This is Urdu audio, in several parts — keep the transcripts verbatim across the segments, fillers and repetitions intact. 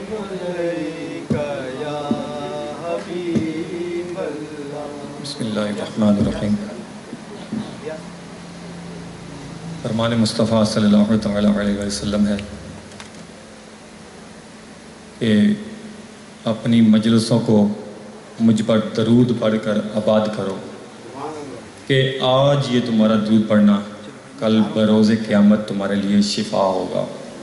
بسم اللہ الرحمن الرحیم۔ فرمان مصطفیٰ صلی اللہ تعالیٰ علیہ وسلم ہے کہ اپنی مجلسوں کو مجھ پر درود پڑھ کر آباد کرو کہ آج یہ تمہارا درود پڑھنا کل بروز قیامت تمہارے لیے شفا ہوگا۔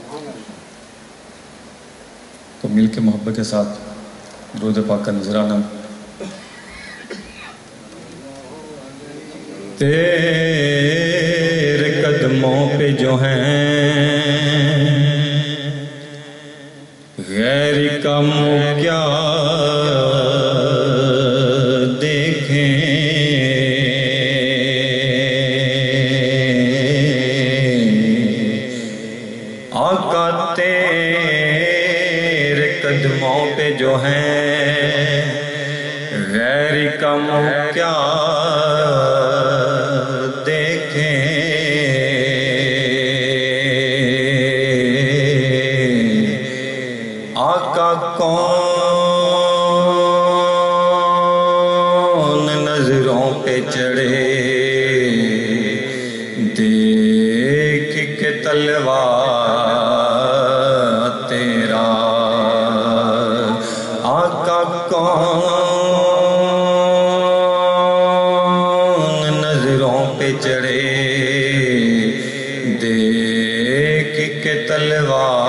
تو مل کے محبت کے ساتھ درود پاک کا نذرانہ۔ تیرے قدموں پہ جو ہیں غیر کا منہ کیا دیکھیں، آقا تیرے قدموں پہ جو ہیں غیر کا منہ کیا کون نظروں پہ چڑھے دیکھ کے تلوار تیرا، آقا کون نظروں پہ چڑھے دیکھ کے تلوار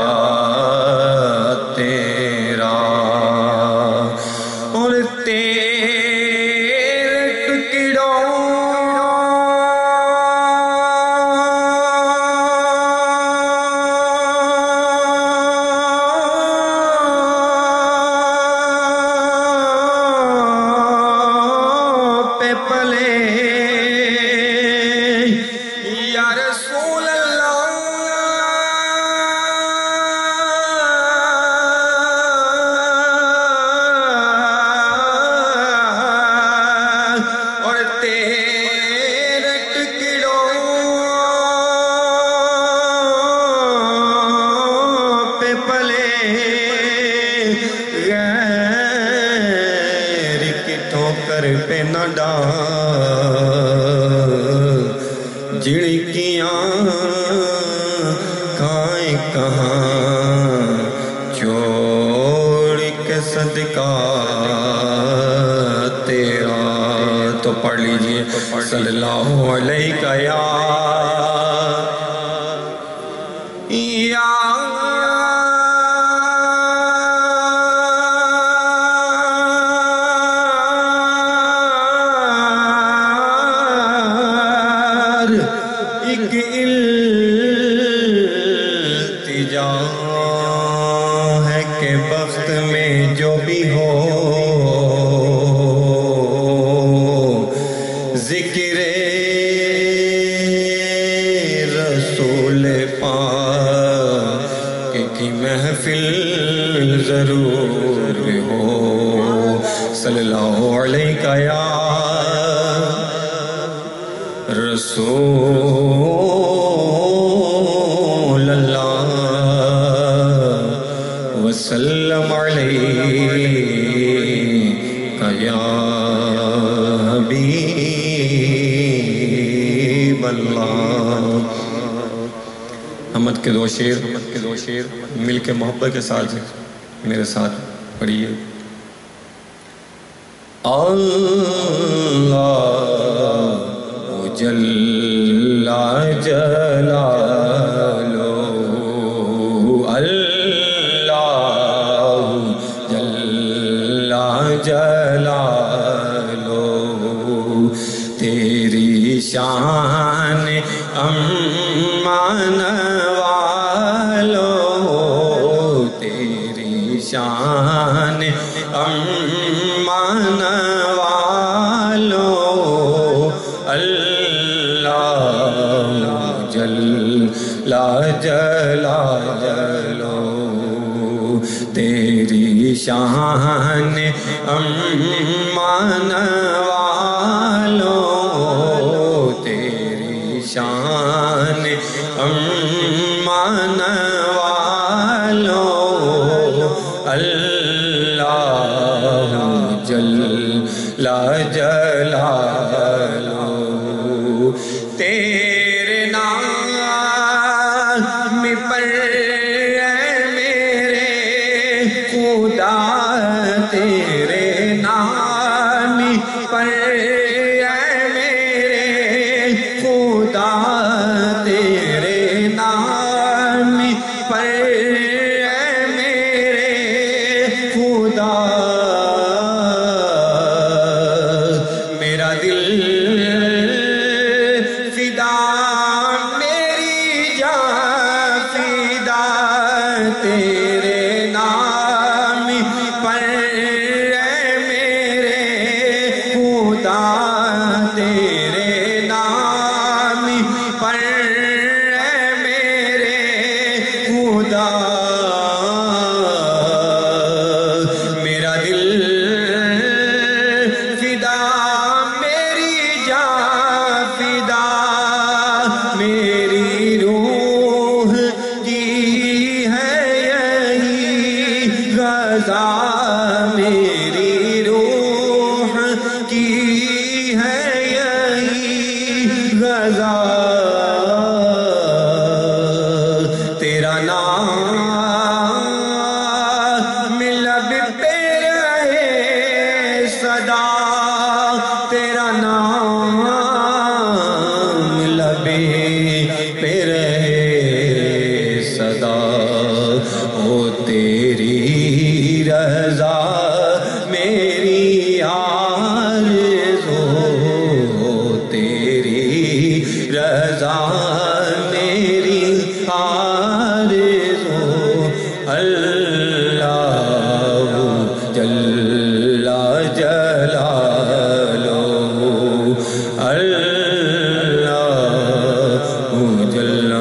جھڑکیاں کھائیں کہاں چھوڑ کے صدقہ تیرا۔ تو پڑھ لیجئے صلی اللہ علیہ یا یا ہے کہ بخت میں جو بھی ہو ذکر رسول پاک کی محفل ضرور ہو۔ صلی اللہ علیہ یا رسول اللہ وسلم علیکہ یا حبیب اللہ۔ حمد کے دو شیر مل کے محبت کے ساتھ میرے ساتھ پڑھیے۔ اللہ جل جلالہ جلالو تیری شان امان والو، تیری شان امان والو، اللہ جل جلالو تیری شان امان والو، تیری شان امان والو، اللہ جل جلالہ تیرے نام پر میرے خدا تیرے نام پر میرے خدا تیرے نام پر میرے خدا میرا دل فدا میری جان فدا تیرے نام پر میرے خدا تیرے نام پر میرے خدا میرا دل فدا میری جان فدا میری روح کی ہے یہی غذا میری روح کی ہے یہی غذا تیرا نام لب پہ رہے صدا تیرا نام لب پہ رہے صدا او تیری رضا میری آرزو ہو تیری رضا میری آرزو اللہ جل جلالہ اللہ جل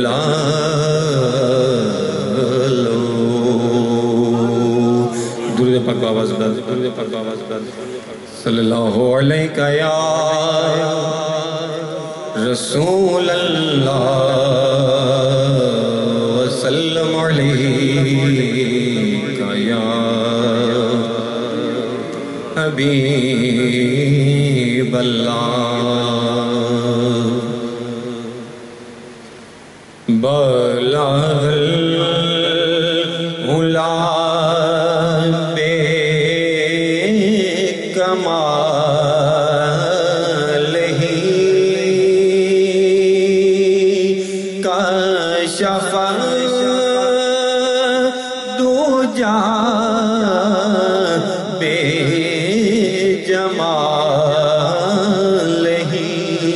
جلالہ درود پاک آواز بلند درود پاک آواز بلند صلی اللہ علیہ یا رسول اللہ وسلم علیہ یا حبیب اللہ بلغ العلا بے کمال ہی کشف دوجا بے جمال ہی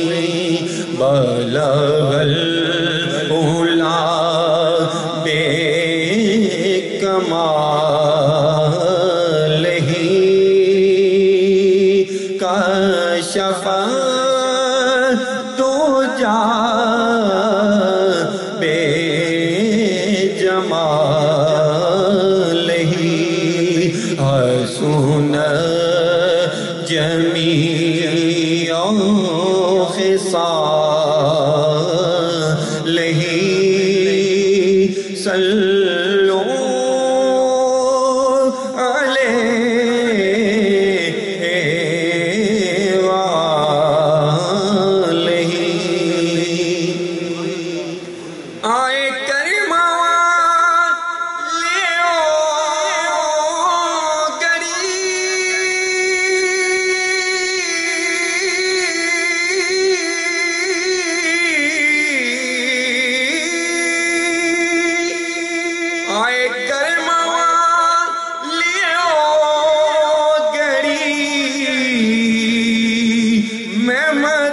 بلغ العلا بے کمال ہی کشف دوجا بے جمال ہی حسن جمیع خصال ہی صلو علیہ وآلہ آئے کریمہ لیو گری آئے کریمہ لیو گری میں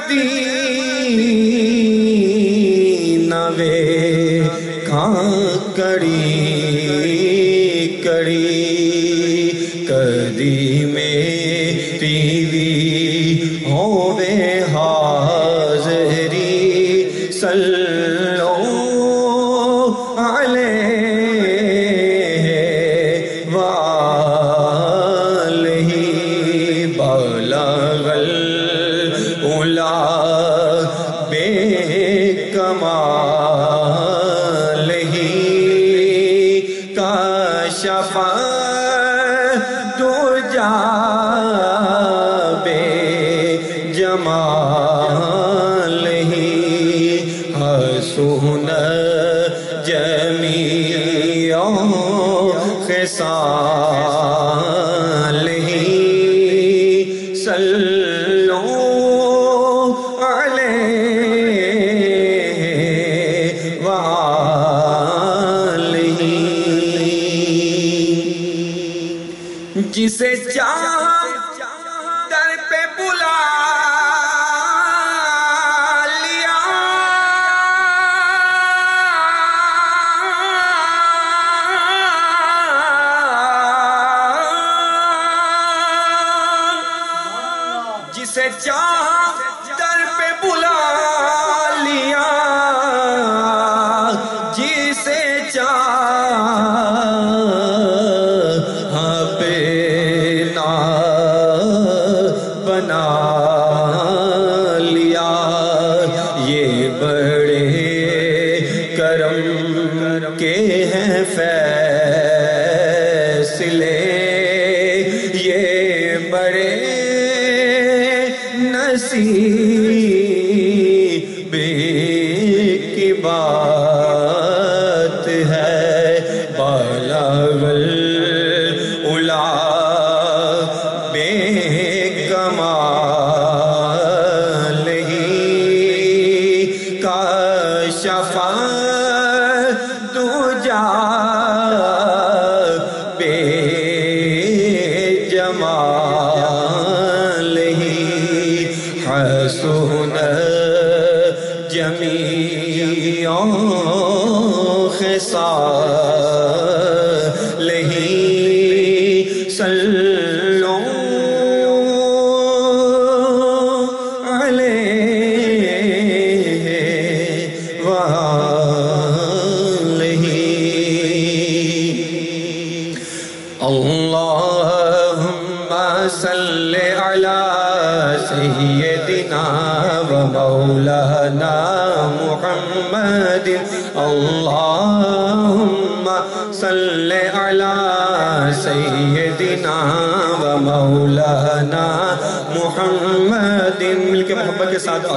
مدینہ وے کھاں کڑی کڑی کدی میری وی ہووے حاضری صلو علیہ وآلہ بلغ العلا بے کمال ہی کاش دو جا بے جمال ہی حسن جمیع خصال ہی صلو علیہ وآلہ جسے چاہا در پہ بلا لیا جسے چاہا در پہ بلا لیا جسے چاہا پہ بنا لیا یہ بڑے کرم کے ہیں فیصلے یہ بڑے نصیب کی بات ہے بالغ العلا بے کمال ہی کاشف دجا بے جمال ہی حسن جمیع خصال ہی صلو اللہم صلی علی سیدنا و مولانا محمد اللہم صلی علی سیدنا و مولانا محمد مل کے محبت کے ساتھ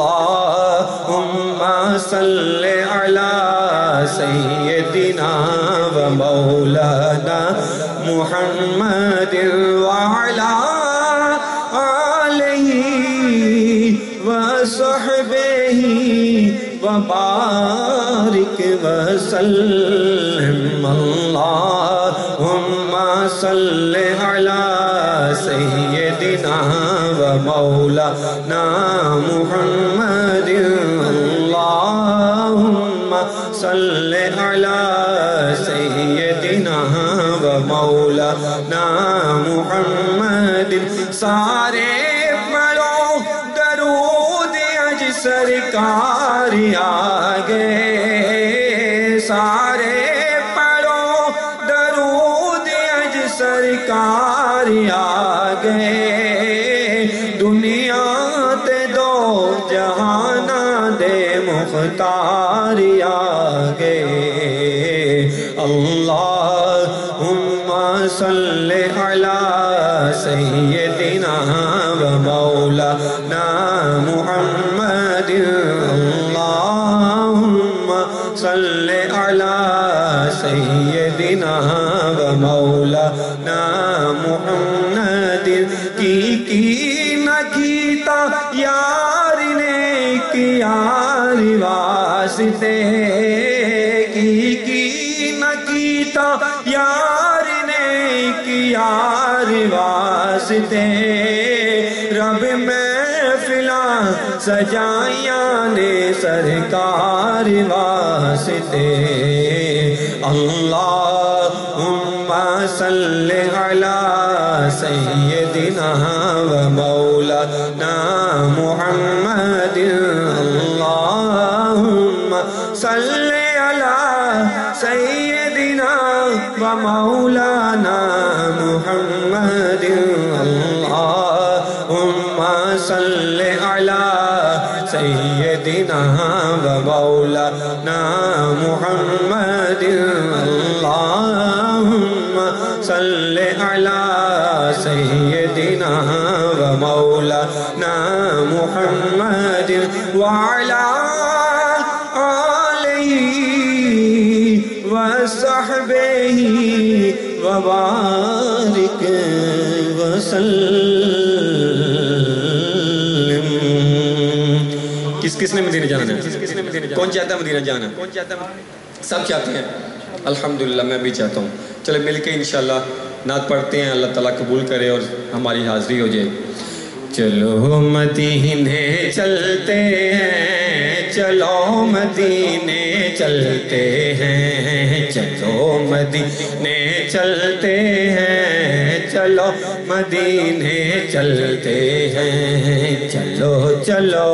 اللہم صلی علی سیدنا و مولانا محمد وعلا آلہ وصحبہ وبارک وسلم اللہم صلی علی سیدنا و مولانا محمد اللہم صلی علی سیدنا و مولانا محمد سارے پڑھو درود اج سرکار آگے سارے پڑھو درود اج سرکار آگے دنیا تے دو جہانا دے مختار آگے اللہم صلی علی سیدنا و مولانا محمد اللہم صلی علی سیدنا و مولانا محمد کی کی نہ کیتا یار نے کیا واسطے کی کی نہ کیتا یار نے کیا واسطے رب محفلاں سجائیاں نے سرکار واسطے اللہم صلی علی سیدنا و مولانا محمد اللہم صلی علی سیدنا و مولانا محمد اللہم صلی علی سیدنا و مولانا محمد اللہم صل علی سیدنا و مولانا محمد وعلی آلہ وصحبہ وبارک وسلم۔ کس کس نے مدینہ جانا ہے؟ کون چاہتا ہے مدینہ جانا؟ سب چاہتے ہیں؟ الحمدللہ میں بھی چاہتا ہوں۔ چلے مل کے انشاءاللہ نعت پڑھتے ہیں، اللہ تعالیٰ قبول کرے اور ہماری حاضری ہو جائے۔ چلو مدینے چلتے ہیں، چلو مدینے چلتے ہیں، چلو مدینے چلتے ہیں، چلو مدینے چلتے ہیں، چلو چلو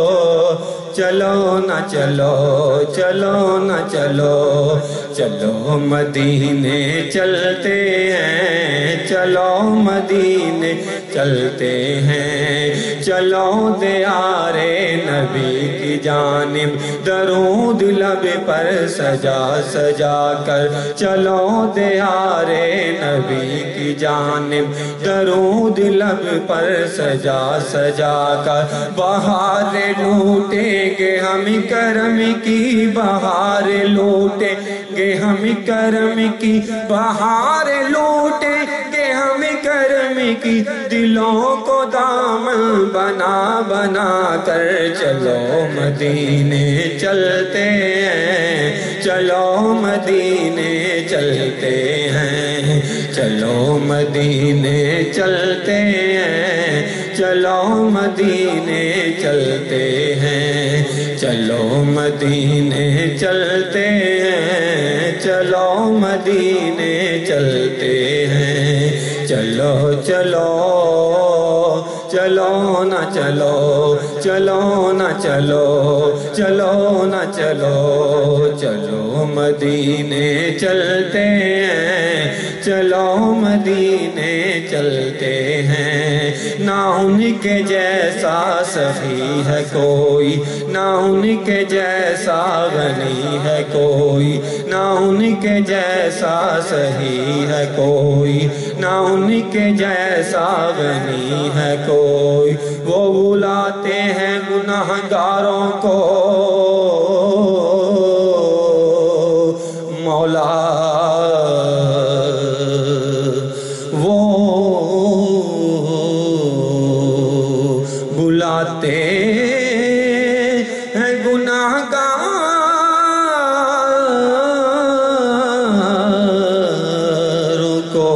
چلو نہ چلو چلو نہ چلو چلو مدینے چلتے ہیں، چلو مدینے چلتے ہیں، چلو دیار نبی کی جانب درود لب پر سجا سجا کر، چلو دیار نبی کی جانب درود لب پر سجا سجا کر، بہار لوٹیں گے ہم کرم کی بہار لوٹیں گے ہم کرم کی بہار لوٹیں گے ہم کرم کی، دلوں کو دامن بنا بنا کر، چلو مدینے چلتے ہیں، چلو مدینے چلتے ہیں، چلو مدینے چلتے ہیں، چلو مدینے چلتے ہیں، چلو مدینے چلتے ہیں، چلو مدینے چلتے ہیں، چلو چلو چلو نہ چلو چلو نہ چلو چلو نہ چلو چلو مدینے چلتے ہیں، چلو مدینے چلتے ہیں، نہ ان کے جیسا سخی ہے کوئی، نہ ان کے جیسا غنی ہے کوئی، نہ ان کے جیسا صحیح ہے کوئی، نہ ان کے جیسا غنی ہے کوئی، وہ بلاتے ہیں گناہگاروں کو مولا، وہ بلاتے ہیں گناہگاروں کو،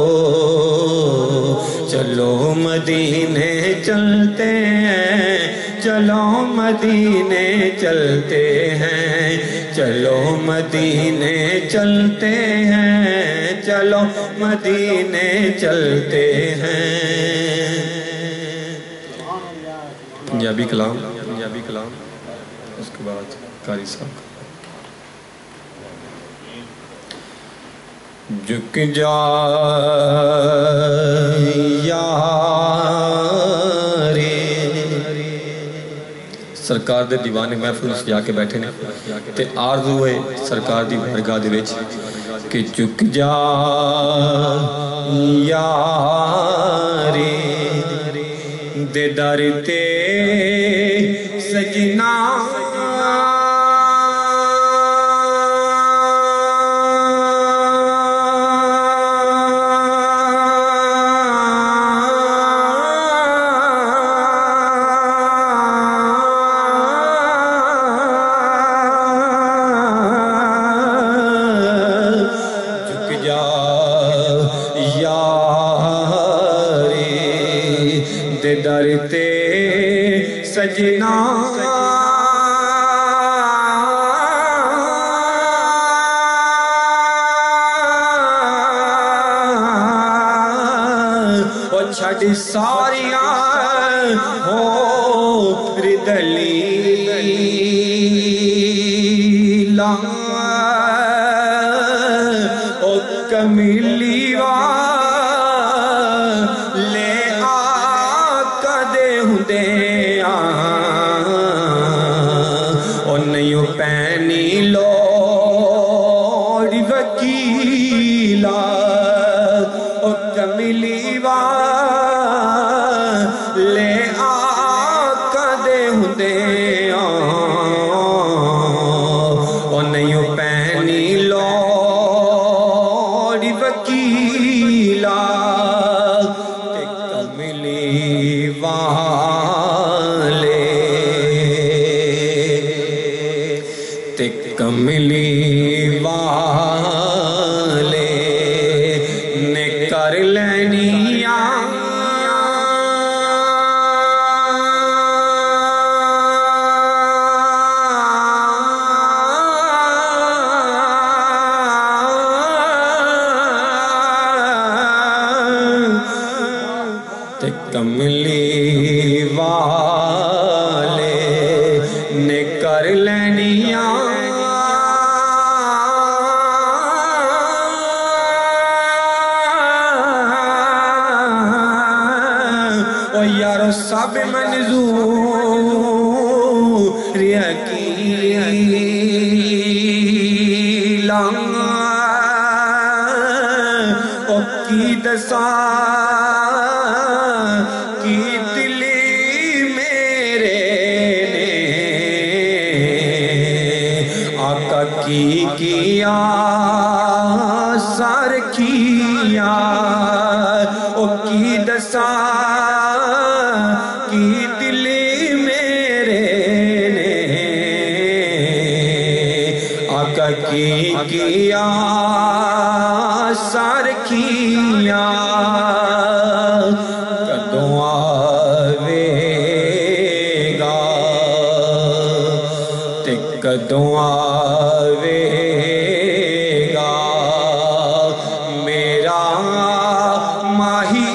چلو مدینے چلتے ہیں، چلو مدینے چلتے ہیں، چلو مدینے چلتے ہیں، چلو مدینے چلتے ہیں۔ پنجابی کلام پنجابی کلام اس کے بعد قاری صاحب جھک جا یارے، سرکار دے دیوانے محفل اس جا کے بیٹھے نے تے آرزو ہے سرکار دی بارگاہ دے وچ کہ جھک جا یارے دے در تے سجنا، درتے سجنا او چھڑ ساریاں ہو ردلیلا او کمیلی پینی لوڑ وکیلا وکیلا تے کملی والے تے کملی والے نے کر لینیاں تے کملی والے نے کر لینیاں او یارو سب منظور یقیلاں او کی دساں کی دلی میرے نے آقا کی کیا سار کیا او کی دساں کی دلی میرے نے آقا کی کیا سار کیا کدوں آوے گا تے کدوں آوے گا میرا ماہی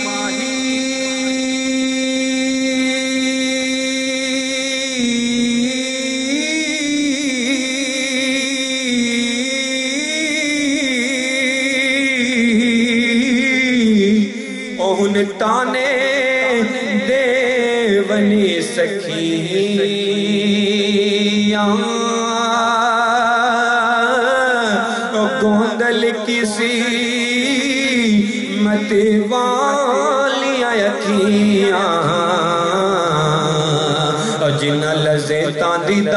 اوہن تانے دیونی سکھیاں گوندل کسی مت والیاں یکیاں جنہ لذتاں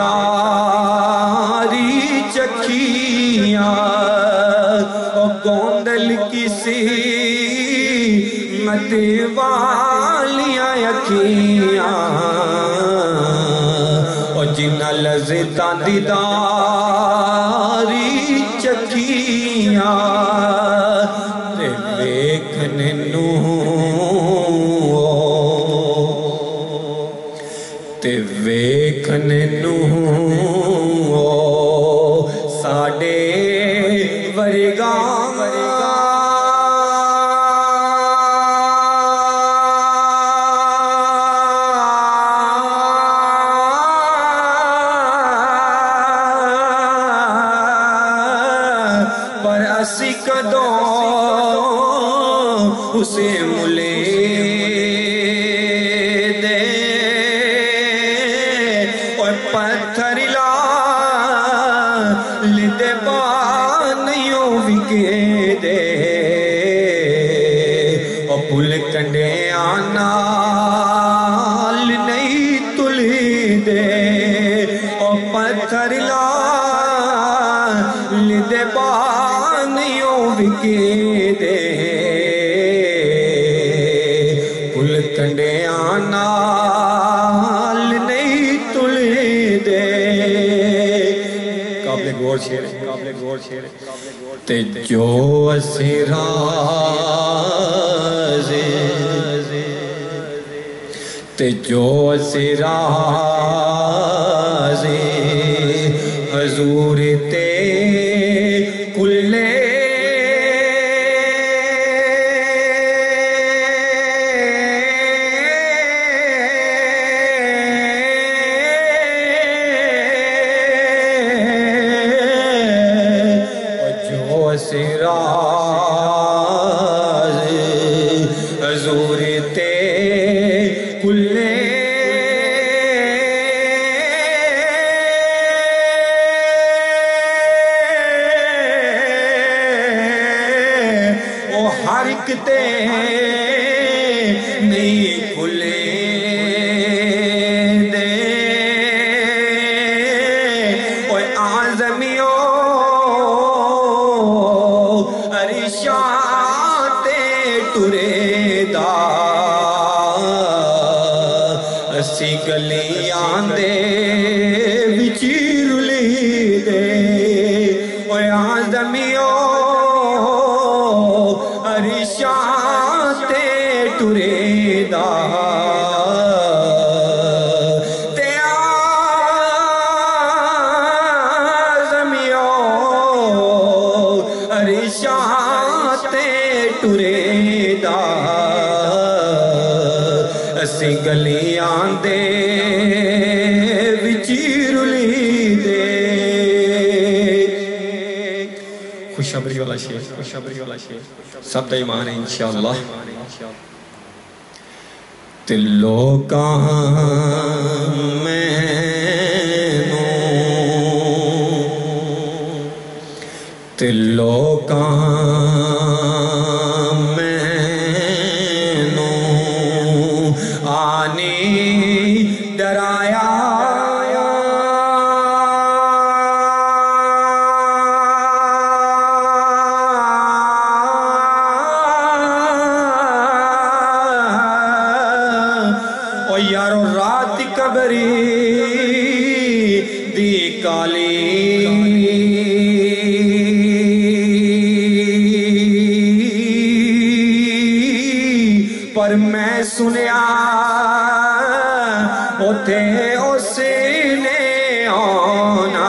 دیداری چکھیاں گوندل کسی مت والیاں یکیاں او جنہ لذتاں دیداری چکھیاں تے ویکھن نوں تے ویکھن نوں ساڈے ورگا اسی کدوں اسے ملے دے اور پتھر لا لدے بانیوں وکے دے اور پل کنڈے آنال نہیں تلی دے اور پتھر لا لدے بانیوں وکے دے پل کنڈے آنال نہیں تلی دے قابل غور شیر قابل غور شیر تے جو اسرازے تے جو اسرازے حضور تے کلے جو اسراز حضور تے کلے ہر ایک تے نہیں کھلے دے اوہ آزمیوں عرش عرشاں تے ٹرے دا اسی گلیاں دے وچ رلی دے او آدمیو عرشاں تے ٹرے دا ٹرے دا اسی گلیاں دے وچ رلی دے خوشخبری والا شعر خوشخبری والا شعر سب دا ایمان ہے انشاءاللہ تے لوکاں میں تے لوکاں ڈرایا او یارو رات قبری دی کالی پر میں سنیا اوتھے اس نے آنا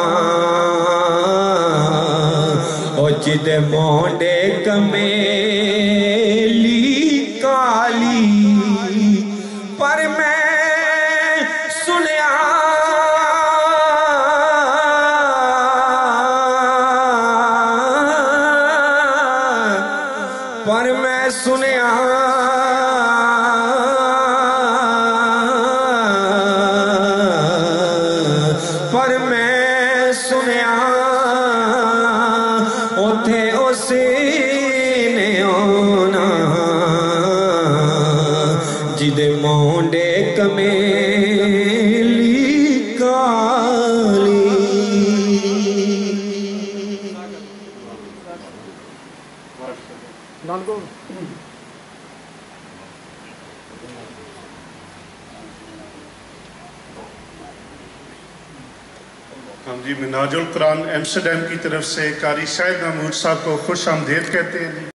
او جد مونڈے کمیلی کالی پر میں سنیا پر میں سنیا پر میں سنیا اوتھے اس نے آنا جد مونڈے کمیلی کالی ہم جی مناج القرآن ایمسٹرڈیم کی طرف سے قاری سید محمود صاحب کو خوش آمدید کہتے ہیں.